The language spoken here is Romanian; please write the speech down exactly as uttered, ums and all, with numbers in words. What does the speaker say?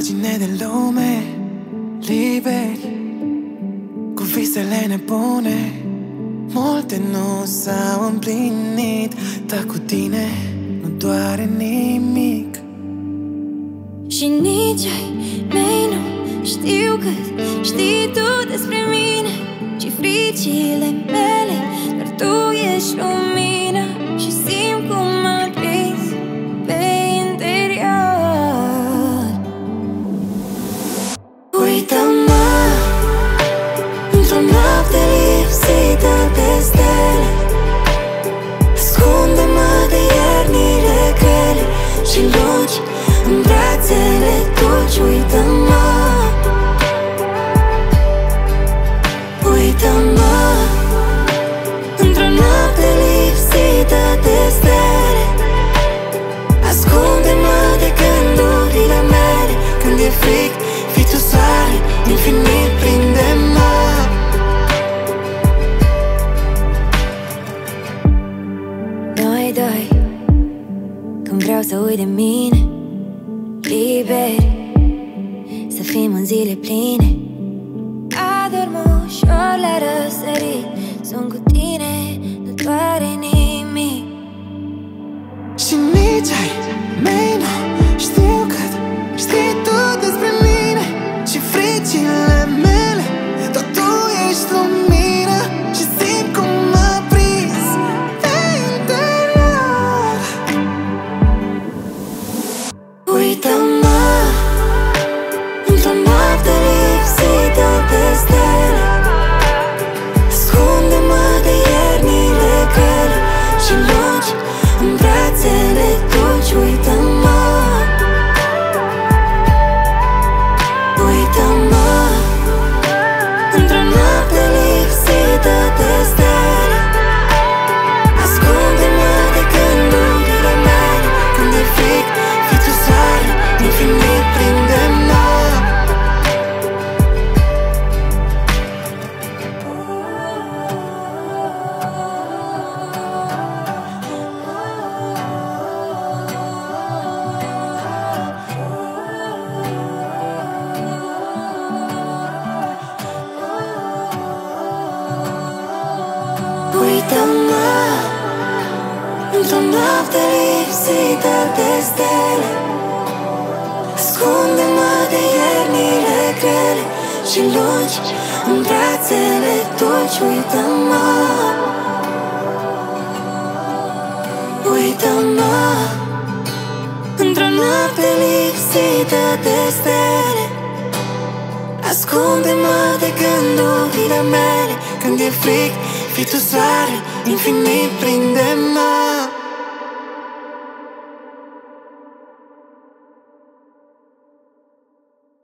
margine de lume, liberi, cu visele nebune. Multe nu s-au împlinit, dar cu tine nu doare nimic. Și nici ai mei nu știu cât știi tu despre mine și fricile mele, dar tu ești lumina și simt cum mă prins pe interior. Uită-mă într-o noapte lipsită de stele, ascunde-mă de iernile grele și lungi în brațele dulci. Uită-mă, uită-mă într-o noapte lipsită de stele, ascunde-mă de gândurile mele. Când e frig, fii tu soare, infinit prinde-mă. Noi doi, când vreau să uit de mine, liberi, să fim în zile pline. Adorm ușor la răsărit, sunt cu tine, nu doare nimic. Și nici ai mei nu știu cât știi tu despre mine și fricile mele, dar tu ești lumină și simt cum mă prins pe interior. Uită-mă într-o noapte lipsită de stele, ascunde-mă de iernile grele și lungi în brațele dulci. Uită-mă, uită-mă într-o noapte lipsită de stele, ascunde-mă de gândurile mele. Când e frig, fii tu soare, infinit prinde-mă. Uită-mă într-o noapte lipsită de stele, ascunde-mă de iernile grele și lungi în brațele dulci. Uită-mă, uită-mă într-o noapte lipsită de stele, ascunde-mă de gândurile mele. Când e frig, fii tu soare, infinit prinde-mă.